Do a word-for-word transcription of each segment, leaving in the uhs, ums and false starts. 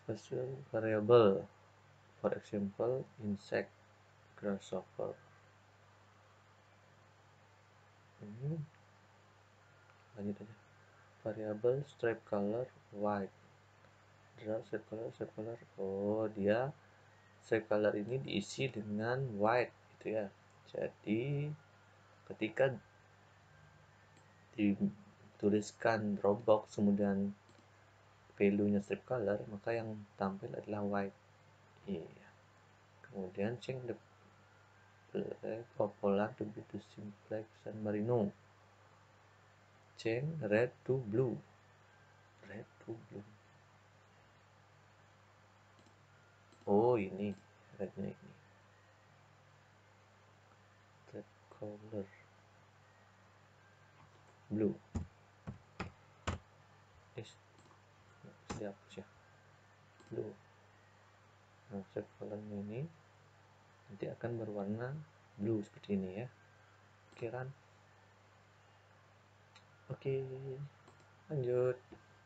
special variable, for example insect grasshopper. Ini lanjut aja. Variable stripe color white, draw stripe color stripe color. Oh, dia stripe color ini diisi dengan white gitu ya. Jadi ketika dituliskan Dropbox kemudian value-nya stripe color, maka yang tampil adalah white. Iya. Kemudian change the black of polar to be to simplex San Marino. Change red to blue. Red to blue. Oh, ini rednya ini. Red color blue. Is dihapus ya. Blue. Nah, red colornya ini nanti akan berwarna blue seperti ini ya. Oke kan? Oke, lanjut.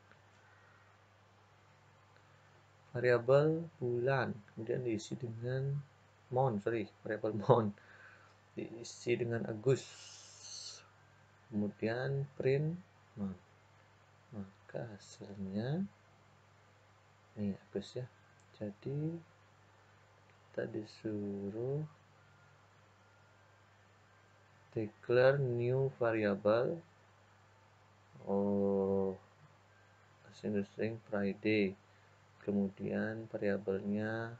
Variabel bulan kemudian diisi dengan month, sorry, variabel month diisi dengan Agus, kemudian print month, maka hasilnya ini Agus ya. Jadi kita disuruh declare new variable. Oh, assign string Friday, kemudian variabelnya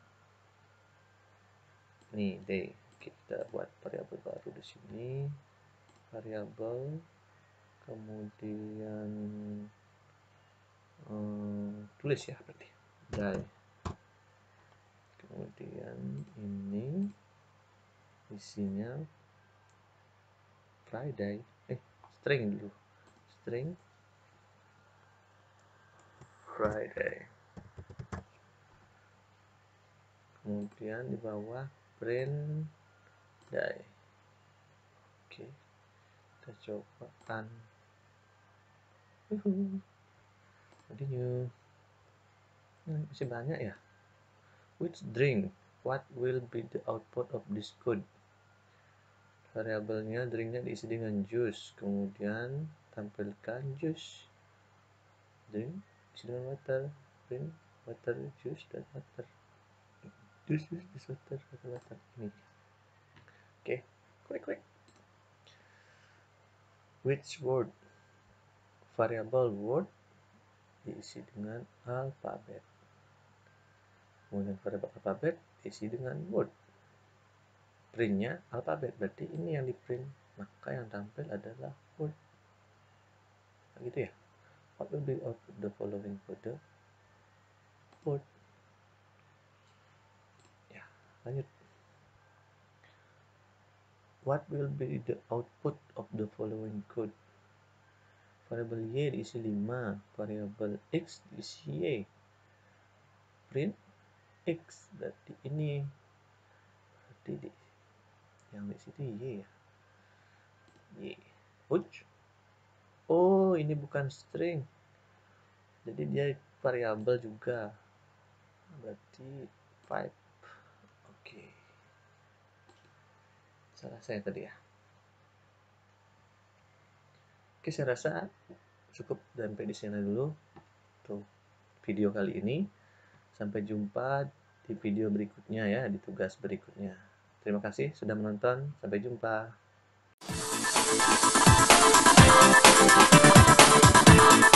nih day. Kita buat variabel baru di sini, variabel kemudian hmm, tulis ya berarti day, kemudian ini isinya Friday, eh string dulu, string Friday, kemudian di bawah print day. Oke, kita coba kan. Continue. Nah, masih banyak ya. Which drink? What will be the output of this code? Variabelnya drinknya diisi dengan juice, kemudian tampilkan juice. Drink diisi dengan water, drink water juice dan water. Juice juice juice water water water ini. Oke, klik klik. Which word? Variabel word diisi dengan alfabet. Kemudian variabel alfabet diisi dengan word. Printnya alfabet, berarti ini yang di print, maka yang tampil adalah word. Nah, gitu ya. What will be out of the following code? Word. Ya, lanjut. What will be the output of the following code? Variabel y diisi lima, variabel x diisi y. Print x, berarti ini. Berarti di, yang di situ y ya. Y. Uch. Oh, ini bukan string. Jadi dia variabel juga. Berarti five. Oke. Salah saya tadi ya. Oke, saya rasa cukup sampai di sini dulu untuk video kali ini. Sampai jumpa di video berikutnya ya, di tugas berikutnya. Terima kasih sudah menonton. Sampai jumpa.